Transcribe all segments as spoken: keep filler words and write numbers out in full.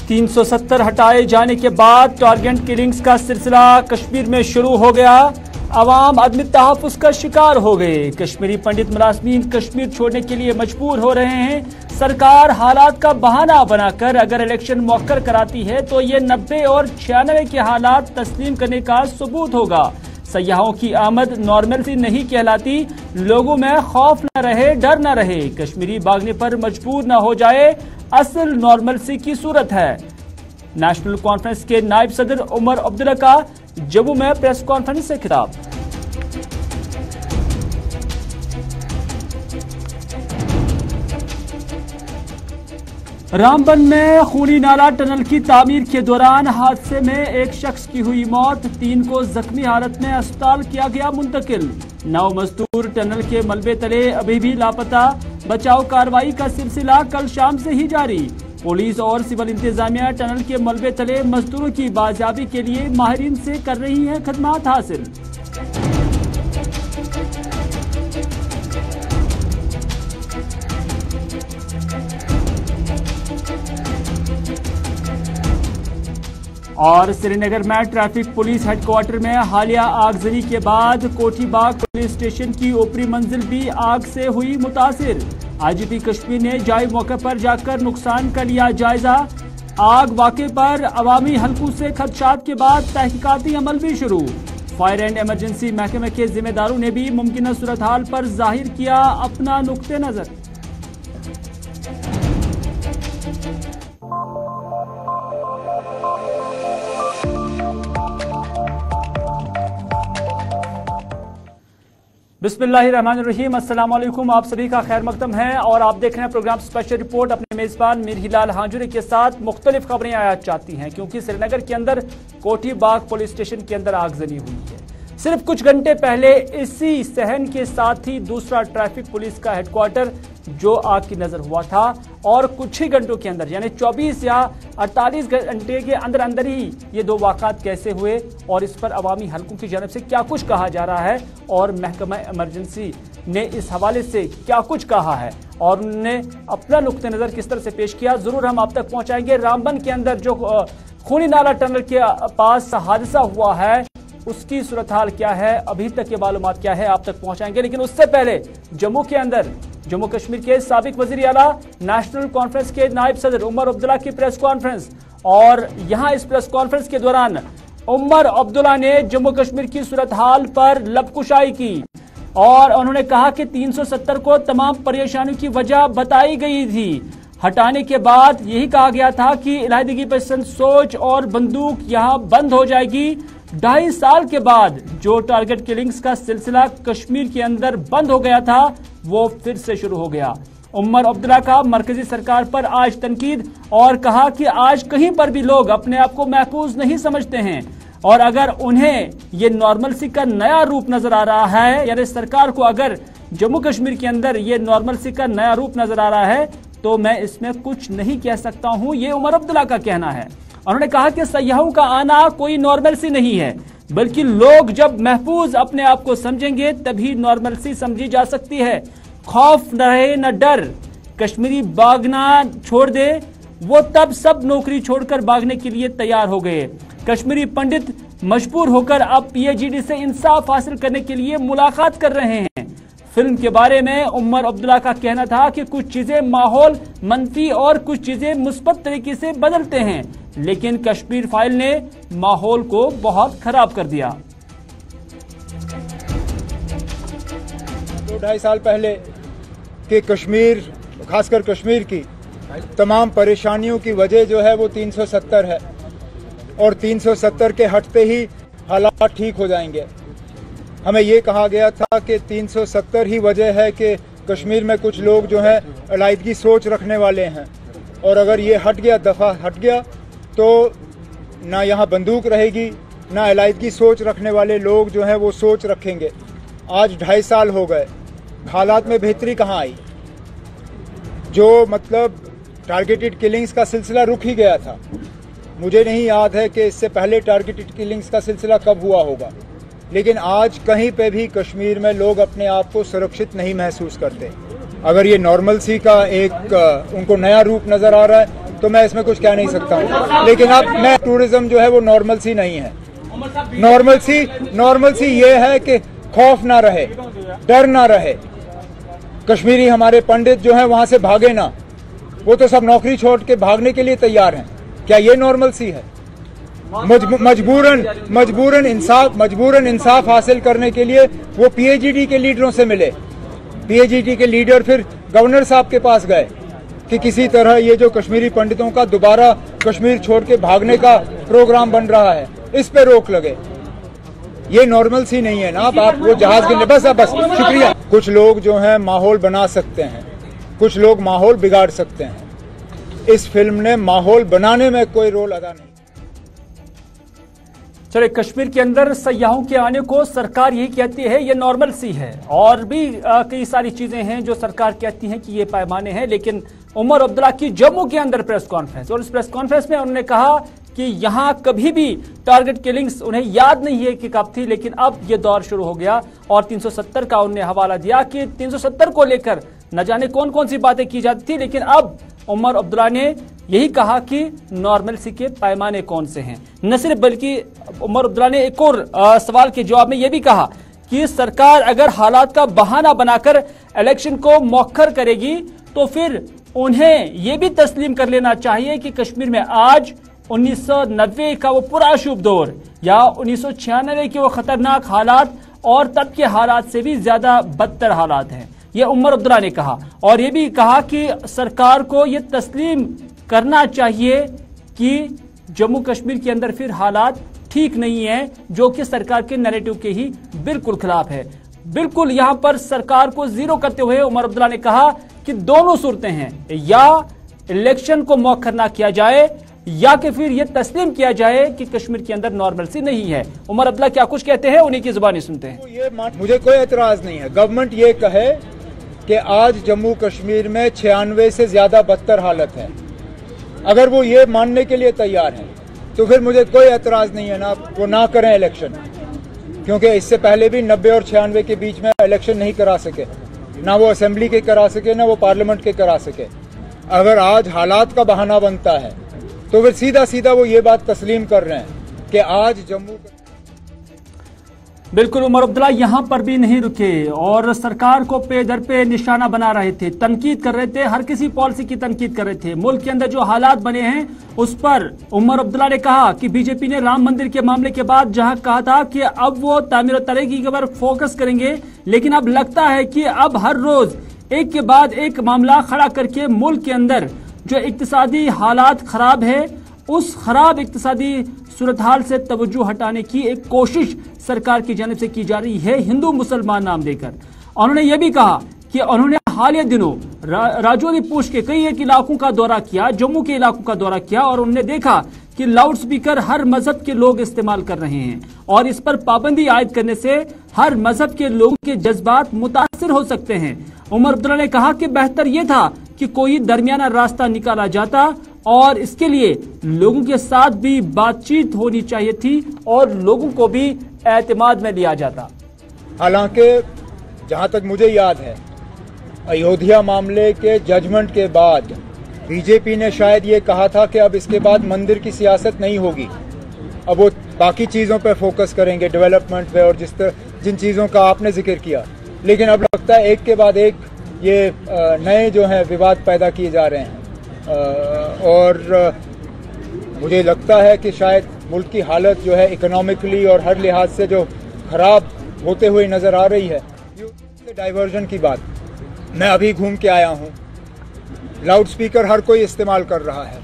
तीन सौ सत्तर हटाए जाने के बाद टारगेट किलिंग्स का सिलसिला कश्मीर में शुरू हो गया। अवाम अदम तहफ़्फ़ुज़ का शिकार हो गए। कश्मीरी पंडित मुलाज़मीन कश्मीर छोड़ने के लिए मजबूर हो रहे हैं। सरकार हालात का बहाना बनाकर अगर इलेक्शन मौखर कराती है तो ये नब्बे और छियानवे के हालात तस्लीम करने का सबूत होगा। सयाहों की आमद नॉर्मलसी नहीं कहलाती। लोगों में खौफ न रहे, डर न रहे, कश्मीरी भागने पर मजबूर न हो जाए, असल नॉर्मलसी की सूरत है। नेशनल कॉन्फ्रेंस के नायब सदर उमर अब्दुल्ला का जम्मू में प्रेस कॉन्फ्रेंस से खिताब। रामबन में खूनी नाला टनल की तामीर के दौरान हादसे में एक शख्स की हुई मौत, तीन को जख्मी हालत में अस्पताल किया गया मुंतकिल। नौ मजदूर टनल के मलबे तले अभी भी लापता। बचाव कार्रवाई का सिलसिला कल शाम से ही जारी। पुलिस और सिविल इंतजामिया टनल के मलबे तले मजदूरों की बाजियाबी के लिए माहिरीन से कर रही हैं खदमात हासिल। और श्रीनगर में ट्रैफिक पुलिस हेडक्वार्टर में हालिया आगजनी के बाद कोठीबाग पुलिस स्टेशन की ऊपरी मंजिल भी आग से हुई मुतासिर। आईजीपी कश्मीर ने जाए मौके पर जाकर नुकसान का लिया जायजा। आग वाक़े पर अवामी हल्कों से खदशात के बाद तहकीकाती अमल भी शुरू। फायर एंड इमरजेंसी महकमे के जिम्मेदारों ने भी मुमकिन सूरत हाल पर जाहिर किया अपना नुक्ते नजर। बिस्मिल्लाहिर्रहमानिर्रहीम, अस्सलाम वालेकुम। आप सभी का खैर मकदम है और आप देख रहे हैं प्रोग्राम स्पेशल रिपोर्ट। अपने मेजबान मीर हिलाल हांजुरी के साथ मुख्तलिफ खबरें आया चाहती हैं क्योंकि श्रीनगर के अंदर कोठीबाग पुलिस स्टेशन के अंदर आगजनी हुई है। सिर्फ कुछ घंटे पहले इसी सहन के साथ ही दूसरा ट्रैफिक पुलिस का हेडक्वार्टर जो आग की नजर हुआ था और कुछ ही घंटों के अंदर यानी चौबीस या अड़तालीस घंटे के अंदर अंदर ही ये दो वाक़ात कैसे हुए और इस पर अवामी हलकों की जानब से क्या कुछ कहा जा रहा है और महकमा इमरजेंसी ने इस हवाले से क्या कुछ कहा है और उन्होंने अपना नुक्ते नज़र किस तरह से पेश किया, जरूर हम आप तक पहुंचाएंगे। रामबन के अंदर जो खूनी नाला टनल के पास हादसा हुआ है उसकी सूरत हाल क्या है, अभी तक के मालूमात क्या है, आप तक पहुंचाएंगे। लेकिन उससे पहले जम्मू के अंदर जम्मू कश्मीर के साबिक वजीर आला नेशनल कॉन्फ्रेंस के नायब सदर उमर अब्दुल्ला की प्रेस कॉन्फ्रेंस और यहां इस प्रेस कॉन्फ्रेंस के दौरान उमर अब्दुल्ला ने जम्मू कश्मीर की सूरत हाल पर लबकुशाई की और उन्होंने कहा कि तीन सौ सत्तर को तमाम परेशानियों की वजह बताई गई थी। हटाने के बाद यही कहा गया था कि इलाहिदगी पसंद सोच और बंदूक यहां बंद हो जाएगी। ढाई साल के बाद जो टारगेट किलिंग्स का सिलसिला कश्मीर के अंदर बंद हो गया था वो फिर से शुरू हो गया। उमर अब्दुल्ला का मरकजी सरकार पर आज तनकीद और कहा कि आज कहीं पर भी लोग अपने आप को महफूज नहीं समझते हैं और अगर उन्हें ये नॉर्मलसी का नया रूप नजर आ रहा है यानी सरकार को अगर जम्मू कश्मीर के अंदर ये नॉर्मलसी का नया रूप नजर आ रहा है तो मैं इसमें कुछ नहीं कह सकता हूं, ये उमर अब्दुल्ला का कहना है। उन्होंने कहा कि सयाहों का आना कोई नॉर्मलसी नहीं है बल्कि लोग जब महफूज अपने आप को समझेंगे तभी नॉर्मलसी समझी जा सकती है। खौफ न रहे न डर, कश्मीरी भागना छोड़ दे, वो तब सब नौकरी छोड़कर भागने के लिए तैयार हो गए। कश्मीरी पंडित मजबूर होकर अब पीएचडी से इंसाफ हासिल करने के लिए मुलाकात कर रहे हैं। फिल्म के बारे में उमर अब्दुल्ला का कहना था कि कुछ चीजें माहौल मनफी और कुछ चीजें मुस्बत तरीके से बदलते हैं लेकिन कश्मीर फाइल ने माहौल को बहुत खराब कर दिया। दो ढाई साल पहले के कश्मीर, खासकर कश्मीर की तमाम परेशानियों की वजह जो है वो तीन सौ सत्तर है और तीन सौ सत्तर के हटते ही हालात ठीक हो जाएंगे। हमें ये कहा गया था कि तीन सौ सत्तर ही वजह है कि कश्मीर में कुछ लोग जो हैं अलाइदगी सोच रखने वाले हैं और अगर ये हट गया, दफा हट गया तो ना यहाँ बंदूक रहेगी ना अलाइदगी सोच रखने वाले लोग जो हैं वो सोच रखेंगे। आज ढाई साल हो गए, हालात में बेहतरी कहाँ आई? जो मतलब टारगेटेड किलिंग्स का सिलसिला रुक ही गया था। मुझे नहीं याद है कि इससे पहले टारगेटेड किलिंग्स का सिलसिला कब हुआ होगा, लेकिन आज कहीं पे भी कश्मीर में लोग अपने आप को सुरक्षित नहीं महसूस करते। अगर ये नॉर्मलसी का एक उनको नया रूप नजर आ रहा है तो मैं इसमें कुछ कह नहीं सकता हूँ। लेकिन अब मैं टूरिज्म जो है वो नॉर्मल सी नहीं है। नॉर्मल सी नॉर्मल सी ये है कि खौफ ना रहे, डर ना रहे, कश्मीरी हमारे पंडित जो हैं वहां से भागे ना, वो तो सब नौकरी छोड़ के भागने के लिए तैयार हैं। क्या ये नॉर्मल सी है? मजबूरन मजबूरन इंसाफ मजबूरन इंसाफ हासिल करने के लिए वो पीएचडी के लीडरों से मिले। पीएचडी के लीडर फिर गवर्नर साहब के पास गए कि किसी तरह ये जो कश्मीरी पंडितों का दोबारा कश्मीर छोड़ के भागने का प्रोग्राम बन रहा है, इस पे रोक लगे। ये नॉर्मल सी नहीं है ना। आप, आप वो जहाज के बस बस शुक्रिया। कुछ लोग जो हैं माहौल बना सकते हैं, कुछ लोग माहौल बिगाड़ सकते हैं। इस फिल्म ने माहौल बनाने में कोई रोल अदा नहीं। चलिए, कश्मीर के अंदर सयाहों के आने को सरकार यही कहती है ये नॉर्मल सी है, और भी कई सारी चीजें हैं जो सरकार कहती है कि ये पैमाने हैं। लेकिन उमर अब्दुल्ला की जम्मू के अंदर प्रेस कॉन्फ्रेंस, और इस प्रेस कॉन्फ्रेंस में उन्होंने कहा कि यहां कभी भी टारगेट किलिंग्स उन्हें याद नहीं है कि कब थी, लेकिन अब ये दौर शुरू हो गया। और तीन सौ सत्तर का उन्होंने हवाला दिया कि तीन सौ सत्तर को लेकर न जाने कौन कौन सी बातें की जाती थी, लेकिन अब उमर अब्दुल्ला ने यही कहा कि नॉर्मलसी के पैमाने कौन से हैं। न सिर्फ बल्कि उमर अब्दुल्ला ने एक और आ, सवाल के जवाब में यह भी कहा कि सरकार अगर हालात का बहाना बनाकर इलेक्शन को मौखर करेगी तो फिर उन्हें यह भी तस्लीम कर लेना चाहिए कि कश्मीर में आज उन्नीस सौ नब्बे का वो पूरा शुभ दौर या उन्नीस सौ छियानवे के वो खतरनाक हालात और तब के हालात से भी ज्यादा बदतर हालात हैं। ये उमर अब्दुल्ला ने कहा, और ये भी कहा कि सरकार को ये तस्लीम करना चाहिए कि जम्मू कश्मीर के अंदर फिर हालात ठीक नहीं है, जो कि सरकार के नैरेटिव के ही बिल्कुल खिलाफ है। बिल्कुल यहां पर सरकार को जीरो करते हुए उमर अब्दुल्ला ने कहा कि दोनों सूरतें हैं, या इलेक्शन को मौखर ना किया जाए या कि फिर यह तस्लीम किया जाए कि कश्मीर के अंदर नॉर्मलसी नहीं है। उमर अब्दुल्ला क्या कुछ कहते हैं, उन्हीं की जुबानी सुनते हैं। ये मुझे कोई एतराज नहीं है, गवर्नमेंट ये कहे कि आज जम्मू कश्मीर में छियानवे से ज्यादा बदतर हालत है, अगर वो ये मानने के लिए तैयार हैं तो फिर मुझे कोई एतराज नहीं है ना, वो ना करें इलेक्शन। क्योंकि इससे पहले भी नब्बे और छियानवे के बीच में इलेक्शन नहीं करा सके, ना वो असेंबली के करा सके ना वो पार्लियामेंट के करा सके। अगर आज हालात का बहाना बनता है तो फिर सीधा सीधा वो ये बात तस्लीम कर रहे हैं कि आज जम्मू। बिल्कुल, उमर अब्दुल्ला यहां पर भी नहीं रुके और सरकार को पे दर पे निशाना बना रहे थे, तनकीद कर रहे थे, हर किसी पॉलिसी की तनकीद कर रहे थे। मुल्क के अंदर जो हालात बने हैं उस पर उमर अब्दुल्ला ने कहा कि बीजेपी ने राम मंदिर के मामले के बाद जहां कहा था कि अब वो तामीर तरक्की के ऊपर फोकस करेंगे, लेकिन अब लगता है कि अब हर रोज एक के बाद एक मामला खड़ा करके मुल्क के अंदर जो इक्तिसादी हालात खराब है उस खराब इक्तिसादी सूरत हाल से तवज्जो हटाने की एक कोशिश सरकार की जानिब से की जा रही है, हिंदू मुसलमान नाम देकर। उन्होंने ये भी कहा कि उन्होंने हालिया दिनों रा, राजौरी पूंछ के कई एक इलाकों का दौरा किया, जम्मू के इलाकों का दौरा किया, और उन्होंने देखा कि लाउड स्पीकर हर मजहब के लोग इस्तेमाल कर रहे हैं और इस पर पाबंदी आयद करने से हर मजहब के लोगों के जज्बात मुतासिर हो सकते हैं। उमर अब्दुल्ला ने कहा कि बेहतर यह था कि कोई दरमियाना रास्ता निकाला जाता और इसके लिए लोगों के साथ भी बातचीत होनी चाहिए थी और लोगों को भी एतमाद में लिया जाता। हालांकि जहां तक मुझे याद है, अयोध्या मामले के जजमेंट के बाद बीजेपी ने शायद ये कहा था कि अब इसके बाद मंदिर की सियासत नहीं होगी, अब वो बाकी चीज़ों पे फोकस करेंगे, डेवलपमेंट पे और जिस तरह जिन चीज़ों का आपने जिक्र किया। लेकिन अब लगता है एक के बाद एक ये नए जो हैं विवाद पैदा किए जा रहे हैं और मुझे लगता है कि शायद मुल्क की हालत जो है इकोनॉमिकली और हर लिहाज से जो खराब होते हुए नज़र आ रही है। डाइवर्जन की बात मैं अभी घूम के आया हूँ, लाउड स्पीकर हर कोई इस्तेमाल कर रहा है,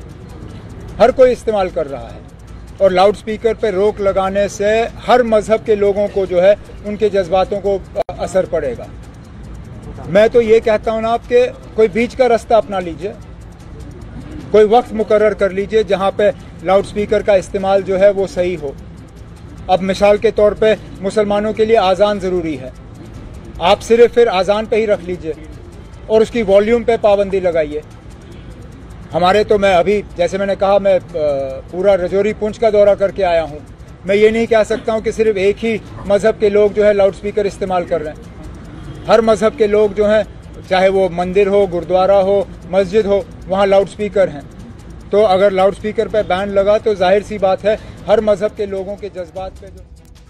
हर कोई इस्तेमाल कर रहा है और लाउड स्पीकर पे रोक लगाने से हर मजहब के लोगों को जो है उनके जज्बातों को असर पड़ेगा। मैं तो ये कहता हूँ ना आपके कोई बीच का रास्ता अपना लीजिए, कोई वक्त मुकर्रर कर लीजिए जहाँ पे लाउड स्पीकर का इस्तेमाल जो है वो सही हो। अब मिसाल के तौर पे मुसलमानों के लिए आज़ान ज़रूरी है, आप सिर्फ फिर आज़ान पे ही रख लीजिए और उसकी वॉल्यूम पे पाबंदी लगाइए। हमारे तो मैं अभी जैसे मैंने कहा मैं पूरा राजौरी पुंछ का दौरा करके आया हूँ, मैं ये नहीं कह सकता हूँ कि सिर्फ एक ही मज़हब के लोग जो है लाउड स्पीकर इस्तेमाल कर रहे हैं। हर मज़हब के लोग जो हैं, चाहे वो मंदिर हो, गुरुद्वारा हो, मस्जिद हो, वहाँ लाउड स्पीकर हैं तो अगर लाउड स्पीकर पे बैन लगा तो जाहिर सी बात है हर मजहब के लोगों के जज्बात पे जो।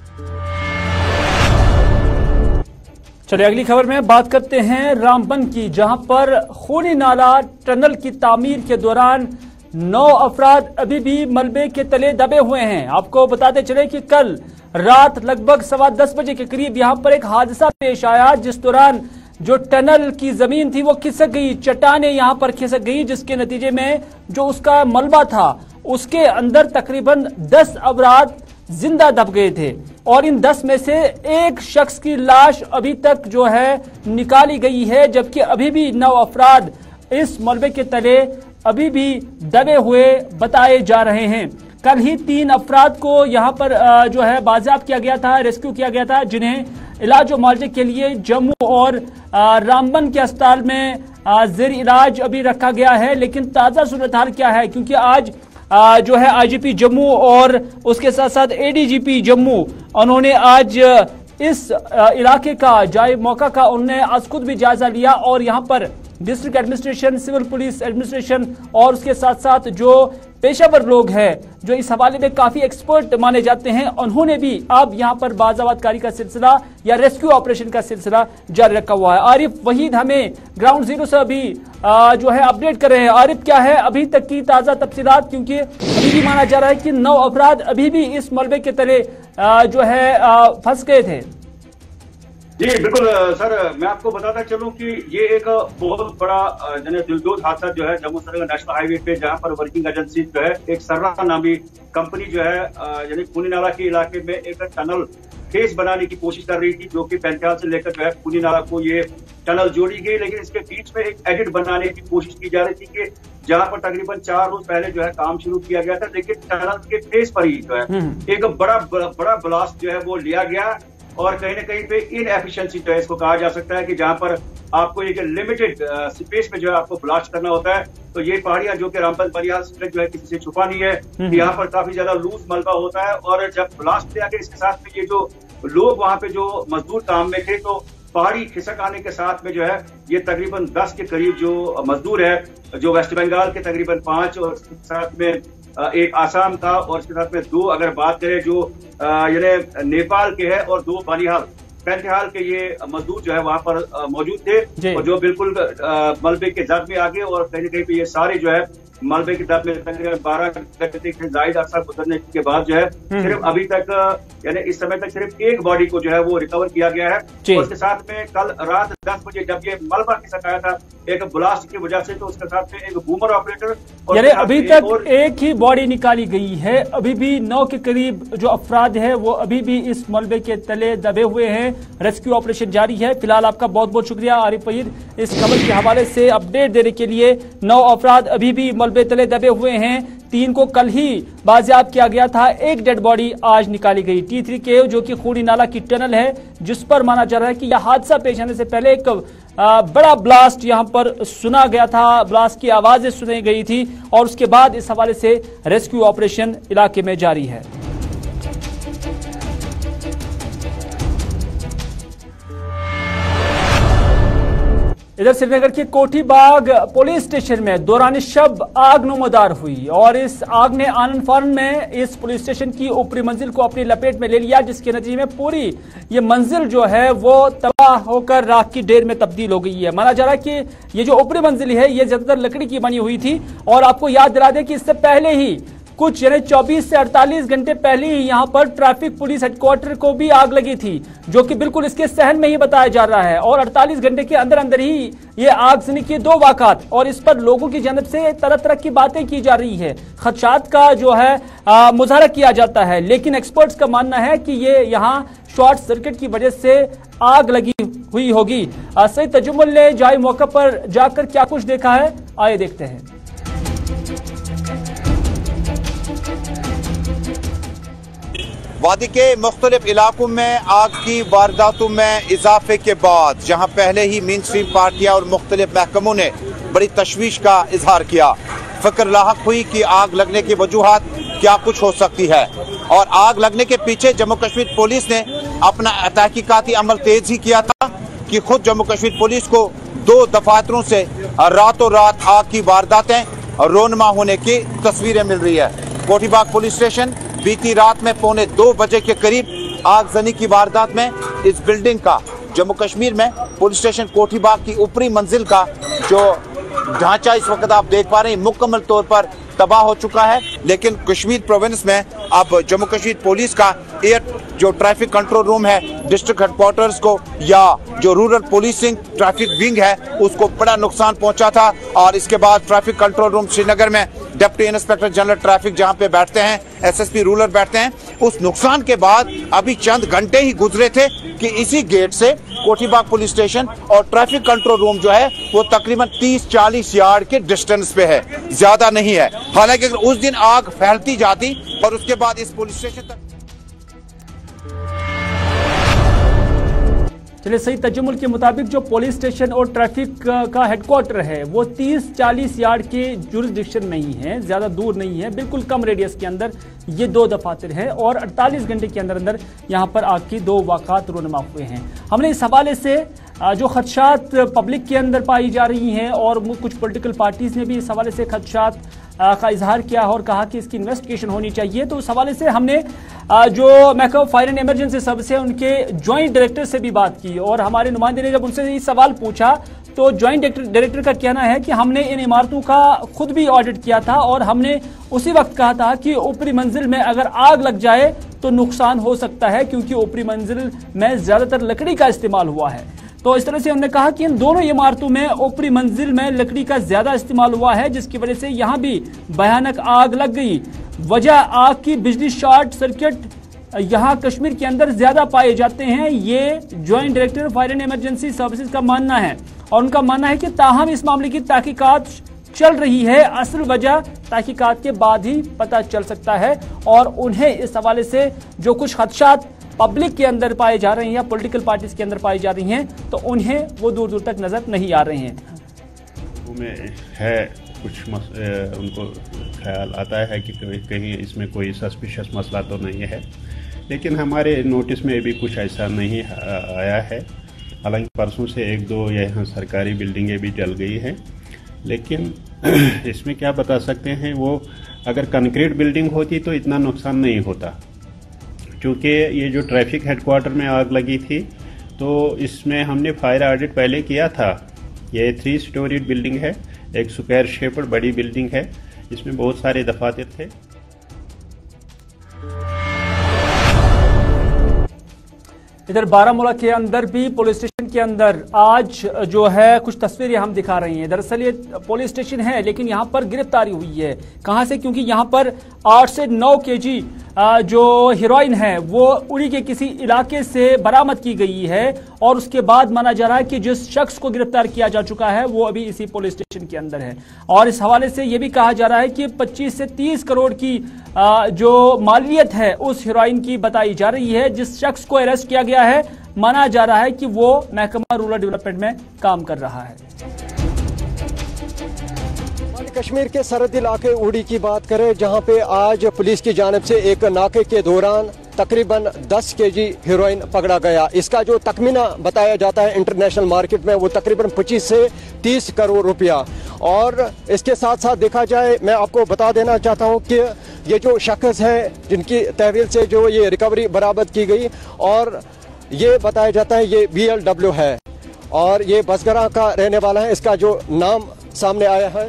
चलिए अगली खबर में बात करते हैं रामबन की, जहां पर खूनी नाला टनल की तामीर के दौरान नौ अफराद अभी भी मलबे के तले दबे हुए हैं। आपको बताते चले कि कल रात लगभग सवा दस बजे के करीब यहां पर एक हादसा पेश आया, जिस दौरान जो टनल की जमीन थी वो खिसक गई, चट्टानें यहां पर खिसक गई, जिसके नतीजे में जो उसका मलबा था उसके अंदर तकरीबन दस अफराद जिंदा दब गए थे और इन दस में से एक शख्स की लाश अभी तक जो है निकाली गई है, जबकि अभी भी नौ अफराद इस मलबे के तले अभी भी दबे हुए बताए जा रहे हैं। कल ही तीन अफराद को यहां पर जो है बाजियाब किया गया था, रेस्क्यू किया गया था, जिन्हें इलाज और मुआवजे के लिए जम्मू और रामबन के अस्पताल में जेर इलाज अभी रखा गया है। लेकिन ताजा सूरत हाल क्या है, क्योंकि आज आ, जो है आईजीपी जम्मू और उसके साथ साथ एडीजीपी जम्मू उन्होंने आज इस इलाके का जाए मौका का उन्होंने आज खुद भी जायजा लिया और यहां पर district administration, civil police administration और उसके साथ साथ जो पेशेवर लोग हैं जो इस हवाले में काफी एक्सपर्ट माने जाते हैं, उन्होंने भी अब यहां पर बाजाबादकारी का सिलसिला या रेस्क्यू ऑपरेशन का सिलसिला जारी रखा हुआ है। आरिफ वहीद हमें ग्राउंड जीरो से अभी आ, जो है अपडेट कर रहे हैं। आरिफ, क्या है अभी तक की ताजा तफसीलात, क्योंकि अभी भी माना जा रहा है कि नौ अफराद अभी भी इस मलबे के तले आ, जो है फंस गए थे। जी बिल्कुल सर, मैं आपको बताता चलूं कि ये एक बहुत बड़ा दिलदोज हादसा जो है जम्मू श्रीनगर नेशनल हाईवे पे, जहां पर वर्किंग एजेंसी जो है एक सर्रा नामी कंपनी जो है यानी खूनी नाला के इलाके में एक टनल फेस बनाने की कोशिश कर रही थी, जो कि पैंताल से लेकर जो है खूनी नाला को ये टनल जोड़ी गई। लेकिन इसके बीच में एक एडिट बनाने की कोशिश की जा रही थी कि जहां पर तकरीबन चार रोज पहले जो है काम शुरू किया गया था, लेकिन टनल के फेस पर ही जो है एक बड़ा बड़ा ब्लास्ट जो है वो लिया गया और कहीं ना कहीं पे इनएफिशिएंसी जो है इसको कहा जा सकता है कि जहां पर आपको एक लिमिटेड स्पेस में जो है आपको ब्लास्ट करना होता है। तो ये पहाड़ियां जो कि रामबन बनियाल जो है किसी से छुपा नहीं है, यहाँ पर काफी ज्यादा लूज मलबा होता है और जब ब्लास्ट किया गया इसके साथ में ये जो लोग वहां पे जो मजदूर काम में थे, तो पहाड़ी खिसक आने के साथ में जो है ये तकरीबन दस के करीब जो मजदूर है, जो वेस्ट बंगाल के तकरीबन पांच और साथ में एक आसाम था और इसके साथ में दो अगर बात करें जो यानी नेपाल के हैं और दो बनिहाल पैंतीहाल के ये मजदूर जो है वहां पर मौजूद थे और जो बिल्कुल मलबे के जद में आ गए और कहीं ना कहीं पे ये सारे जो है मलबे की दर में तकरीबन बारह घंटे से जायद अरसा गुजरने के बाद जो है सिर्फ अभी तक यानी इस समय तक सिर्फ एक बॉडी को जो है वो रिकवर किया गया है। और उसके साथ में कल रात दस बजे जब ये मलबा खिसक आया था एक ब्लास्ट की वजह से, तो उसके साथ में एक बूमर ऑपरेटर यानी अभी तक एक ही बॉडी निकाली गई है। अभी भी नौ के करीब जो अफराद है वो अभी भी इस मलबे के तले दबे हुए हैं। रेस्क्यू ऑपरेशन जारी है। फिलहाल आपका बहुत बहुत शुक्रिया आरिफ वहीद इस खबर के हवाले से अपडेट देने के लिए। नौ अफराद अभी भी मलबे तले दबे हुए हैं, तीन को कल ही बाजियाब किया गया था, एक डेड बॉडी आज निकाली गई। टी थ्री के जो कि खूनी नाला की टनल है जिस पर माना जा रहा है कि यह हादसा पेश आने से पहले एक आ, बड़ा ब्लास्ट यहां पर सुना गया था, ब्लास्ट की आवाजें सुनी गई थी और उसके बाद इस हवाले से रेस्क्यू ऑपरेशन इलाके में जारी है। इधर श्रीनगर के कोठी बाग पुलिस स्टेशन में दौरान शब आग नमदार हुई और इस आग ने आनन फानन में इस पुलिस स्टेशन की ऊपरी मंजिल को अपनी लपेट में ले लिया, जिसके नतीजे में पूरी ये मंजिल जो है वो तबाह होकर राख की ढेर में तब्दील हो गई है। माना जा रहा है कि ये जो ऊपरी मंजिल है ये ज्यादातर लकड़ी की बनी हुई थी और आपको याद दिला दें कि इससे पहले ही कुछ यानी चौबीस से अड़तालीस घंटे पहले ही यहां पर ट्रैफिक पुलिस हेडक्वार्टर को भी आग लगी थी, जो कि बिल्कुल इसके सहन में ही बताया जा रहा है और अड़तालीस घंटे के अंदर अंदर ही ये आगजनी की दो वाक़ात और इस पर लोगों की जानब से तरह तरह की बातें की जा रही है, खदशात का जो है मुजाहरा किया जाता है। लेकिन एक्सपर्ट्स का मानना है कि ये यहाँ शॉर्ट सर्किट की वजह से आग लगी हुई होगी। सईद तजुम्मुल ने जाए मौका पर जाकर क्या कुछ देखा है, आइए देखते हैं। वादी के मुख्तलिफ इलाकों में आग की वारदातों में इजाफे के बाद जहां पहले ही मेन स्ट्रीम पार्टियां और मुख्तलिफ महकमों ने बड़ी तशवीश का इजहार किया, फिक्र लाहक हुई कि आग लगने की वजूहात क्या कुछ हो सकती है और आग लगने के पीछे जम्मू कश्मीर पुलिस ने अपना तहकीकाती अमल तेज ही किया था कि खुद जम्मू कश्मीर पुलिस को दो दफातरों से रातों रात आग की वारदातें रोनमा होने की तस्वीरें मिल रही है। कोठीबाग पुलिस स्टेशन बीती रात में पौने दो बजे के करीब आगजनी की वारदात में इस बिल्डिंग का, जम्मू कश्मीर में पुलिस स्टेशन कोठीबाग की ऊपरी मंजिल का जो ढांचा इस वक्त आप देख पा रहे हैं मुकम्मल तौर पर तबाह हो चुका है। लेकिन कश्मीर प्रोविंस में अब जम्मू कश्मीर पुलिस का एयर जो ट्रैफिक कंट्रोल रूम है, डिस्ट्रिक्ट हेडक्वार्टर्स को या जो रूरल पुलिसिंग ट्रैफिक विंग है उसको बड़ा नुकसान पहुंचा था। और इसके बाद ट्रैफिक कंट्रोल रूम श्रीनगर में डिप्टी इंस्पेक्टर जनरल ट्रैफिक जहां पे बैठते हैं, एसएसपी रूरल बैठते हैं, उस नुकसान के बाद अभी चंद घंटे ही गुजरे थे कि इसी गेट से कोठीबाग पुलिस स्टेशन और ट्रैफिक कंट्रोल रूम जो है वो तकरीबन तीस चालीस यार्ड के डिस्टेंस पे है, ज्यादा नहीं है। हालांकि अगर उस दिन आग फैलती जाती और उसके बाद इस पुलिस स्टेशन तक चलिए, सही तजम्मुल के मुताबिक जो पुलिस स्टेशन और ट्रैफिक का हेडक्वार्टर है वो तीस चालीस यार्ड के जुरिसडिक्शन में ही है, ज्यादा दूर नहीं है, बिल्कुल कम रेडियस के अंदर ये दो दफातर हैं और अड़तालीस घंटे के अंदर अंदर यहाँ पर आग की दो वाक़ात रोनमा हुए हैं। हमने इस हवाले से जो खदशात पब्लिक के अंदर पाई जा रही हैं और कुछ पॉलिटिकल पार्टीज ने भी इस हवाले से खदशात का इजहार किया और कहा कि इसकी इन्वेस्टिगेशन होनी चाहिए, तो उस हवाले से हमने जो महकमा फायर एंड इमरजेंसी सर्विस है उनके ज्वाइंट डायरेक्टर से भी बात की और हमारे नुमाइंदे ने जब उनसे ये सवाल पूछा तो ज्वाइंट डायरेक्टर का कहना है कि हमने इन इमारतों का खुद भी ऑडिट किया था और हमने उसी वक्त कहा था कि ऊपरी मंजिल में अगर आग लग जाए तो नुकसान हो सकता है क्योंकि ऊपरी मंजिल में ज्यादातर लकड़ी का इस्तेमाल हुआ है। तो इस तरह से हमने कहा कि इन दोनों इमारतों में ऊपरी मंजिल में लकड़ी का ज्यादा इस्तेमाल हुआ है जिसकी वजह से यहां भी भयानक आग लग गई। वजह आग की बिजली शॉर्ट सर्किट यहां कश्मीर के अंदर ज्यादा पाए जाते हैं, ये joint director fire and emergency services का मानना है और उनका मानना है कि ताहम इस मामले की तहकीकात चल रही है, असल वजह तहकीकात के बाद ही पता चल सकता है और उन्हें इस हवाले से जो कुछ खदशात पब्लिक के अंदर पाए जा रहे हैं या पॉलिटिकल पार्टीज के अंदर पाई जा रही हैं तो उन्हें वो दूर दूर तक नजर नहीं आ रहे हैं। में है कुछ मस, ए, उनको ख्याल आता है कि कहीं इसमें कोई सस्पिशियस मसला तो नहीं है, लेकिन हमारे नोटिस में भी कुछ ऐसा नहीं आया है। हालांकि परसों से एक दो यहाँ सरकारी बिल्डिंगें भी जल गई हैं, लेकिन इसमें क्या बता सकते हैं, वो अगर कंक्रीट बिल्डिंग होती तो इतना नुकसान नहीं होता। क्योंकि ये जो ट्रैफिक हेडक्वार्टर में आग लगी थी तो इसमें हमने फायर ऑडिट पहले किया था। ये थ्री स्टोरीड बिल्डिंग है, एक स्क्वायर शेप्ड बड़ी बिल्डिंग है, इसमें बहुत सारे दफातर थे। इधर बारामूला के अंदर भी पुलिस स्टेशन के अंदर आज जो है कुछ तस्वीरें हम दिखा रही हैं। दरअसल ये पुलिस स्टेशन है लेकिन यहाँ पर गिरफ्तारी हुई है। कहाँ से? क्योंकि यहाँ पर आठ से नौ केजी जो हीरोइन है वो उड़ी के किसी इलाके से बरामद की गई है और उसके बाद माना जा रहा है कि जिस शख्स को गिरफ्तार किया जा चुका है वो अभी इसी पुलिस स्टेशन के अंदर है। और इस हवाले से ये भी कहा जा रहा है कि पच्चीस से तीस करोड़ की जो मालियत है उस हीरोइन की बताई जा रही है। जिस शख्स को अरेस्ट किया गया है माना जा रहा है कि वो महकमा रूरल डेवलपमेंट में काम कर रहा है। कश्मीर के सरहदी इलाके उड़ी की बात करें जहां पे आज पुलिस की जानिब से एक नाके के दौरान तकरीबन दस केजी हीरोइन पकड़ा गया। इसका जो तखमीना बताया जाता है इंटरनेशनल मार्केट में वो तकरीबन पच्चीस से तीस करोड़ रुपया। और इसके साथ साथ देखा जाए, मैं आपको बता देना चाहता हूं कि ये जो शख्स है जिनकी तहवील से जो ये रिकवरी बरामद की गई और ये बताया जाता है ये बी एल डब्ल्यू है और ये बसगरा का रहने वाला है। इसका जो नाम सामने आया है।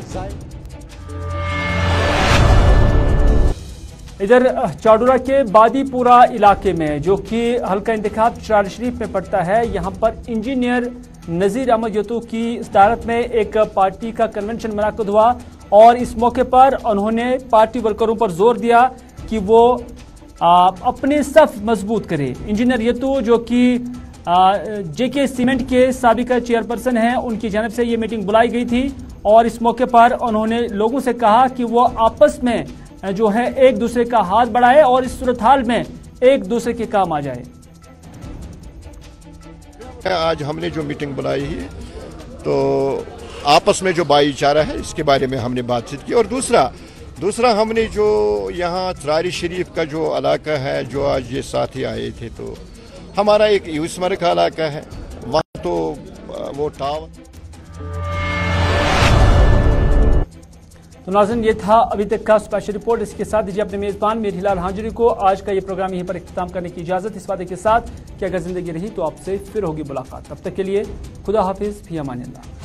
इधर चाडुरा के बादीपुरा इलाके में जो कि हल्का इंतखाब चार शरीफ में पड़ता है, यहाँ पर इंजीनियर नजीर अहमद यतू की सदारत में एक पार्टी का कन्वेंशन मुनक्किद हुआ और इस मौके पर उन्होंने पार्टी वर्करों पर जोर दिया कि वो आ, अपने सफ मजबूत करे। इंजीनियर यतू जो कि जेके सीमेंट के साबिका चेयरपर्सन हैं, उनकी जानब से ये मीटिंग बुलाई गई थी और इस मौके पर उन्होंने लोगों से कहा कि वो आपस में जो है एक दूसरे का हाथ बढ़ाए और इस सूरत हाल में एक दूसरे के काम आ जाए। आज हमने जो मीटिंग बुलाई है तो आपस में जो भाईचारा है इसके बारे में हमने बातचीत की और दूसरा दूसरा हमने जो यहाँ त्रारी शरीफ का जो इलाका है जो आज ये साथी आए थे तो हमारा एक यूसमर का इलाका है, वहाँ तो वो टावर। तो नाज़रीन, ये था अभी तक का स्पेशल रिपोर्ट। इसके साथ दीजिए अपने मेजबान मीर हिलाल हांजुरी को आज का ये प्रोग्राम यहीं पर इख्तिताम करने की इजाजत, इस वादे के साथ कि अगर जिंदगी रही तो आपसे फिर होगी मुलाकात। तब तक के लिए खुदा हाफिज, फी अमान अल्लाह।